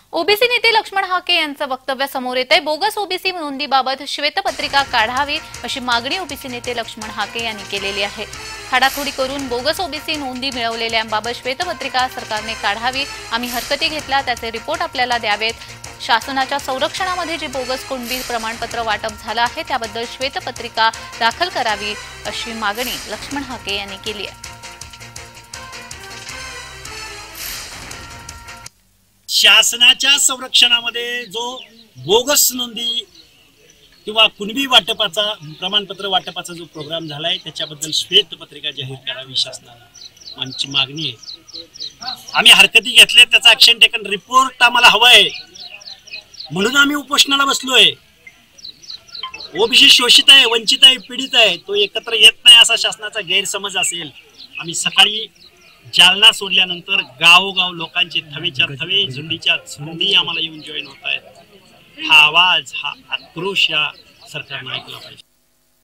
OBC नेते लक्ष्मण हाके यांचं वक्तव्य समोर येत आहे। बोगस ओबीसी नोंदीबाबत श्वेतपत्रिका काढावी अशी मागणी ओबीसी नेते लक्ष्मण हाके यांनी केलेली आहे। खाडाखोडी करून बोगस ओबीसी नोंदी मिळवलेल्यांबाबत श्वेतपत्रिका सरकारने काढावी। आम्ही हरकती घेतल्या, त्याचे रिपोर्ट आपल्याला द्यावेत। शासनाच्या संरक्षणामध्ये जे बोगस कुणबी प्रमाणपत्र वाटप झालं आहे त्याबद्दल श्वेतपत्रिका दाखल करावी अशी मागणी लक्ष्मण हाके यांनी केली आहे। शासनाच्या संरक्षणामध्ये जो बोगस नोंदी किंवा कुणबी वाटपाचा प्रमाणपत्र वाटपाचा जो प्रोग्राम झालाय त्याच्याबद्दल श्वेतपत्रिका जाहीर करावी शासनाने आमची मागणी आहे। आम्ही हरकती घेतले, त्याचा ऍक्शन टेकन रिपोर्ट आम्हाला हवाय म्हणून आम्ही उपोषणाला बसलोय। ओबीसी शोषित आहे, वंचित आहे, पीडित आहे, तो एकत्र येत नाही असा शासनाचा गैरसमज असेल। आम्ही सकाळी जालना सोडल्यानंतर गावोगाव लोकांचे थवेच्या थवे, झुंडीच्या झुंडी आम्हाला येऊन जॉईन होत आहेत। हा आवाज, हा आक्रोश या सरकारने ऐकला पाहिजे।